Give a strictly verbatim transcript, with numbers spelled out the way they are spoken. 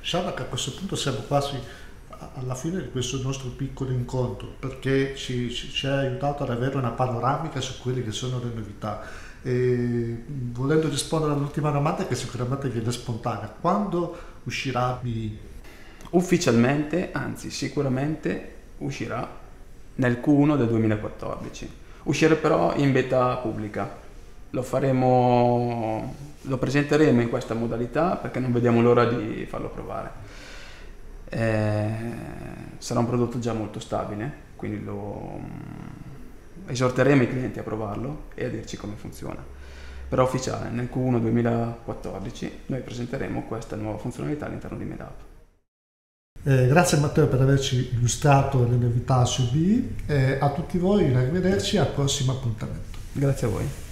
Scialla, a questo punto siamo quasi alla fine di questo nostro piccolo incontro, perché ci, ci, ci ha aiutato ad avere una panoramica su quelle che sono le novità. E, volendo rispondere all'ultima domanda che sicuramente viene spontanea, quando uscirà B? Ufficialmente, anzi sicuramente uscirà nel Q uno del duemilaquattordici. Uscirà però in beta pubblica. Lo faremo, lo presenteremo in questa modalità perché non vediamo l'ora di farlo provare. Eh, sarà un prodotto già molto stabile, quindi lo esorteremo i clienti a provarlo e a dirci come funziona. Però ufficiale, nel Q uno duemilaquattordici noi presenteremo questa nuova funzionalità all'interno di MedUp. Eh, grazie Matteo per averci illustrato le novità su B. Eh, a tutti voi, arrivederci al prossimo appuntamento. Grazie a voi.